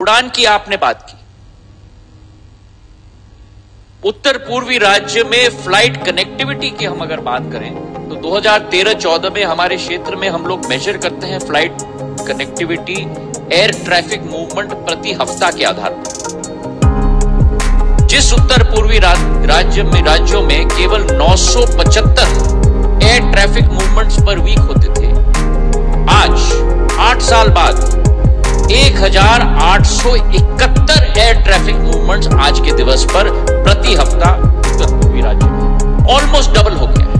उड़ान की आपने बात की। उत्तर पूर्वी राज्य में फ्लाइट कनेक्टिविटी की हम अगर बात करें तो 2013-14 में हमारे क्षेत्र में हम लोग मेजर करते हैं flight connectivity air traffic movement प्रति हफ्ता के आधार पर। जिस उत्तर पूर्वी राज्यों में केवल 975 air traffic movements per week होते थे, आज 8 साल बाद 1871 एयर ट्रैफिक मूवमेंट्स आज के दिवस पर प्रति हफ्ता उत्तर पूर्वी राज्य में ऑलमोस्ट डबल हो गया है।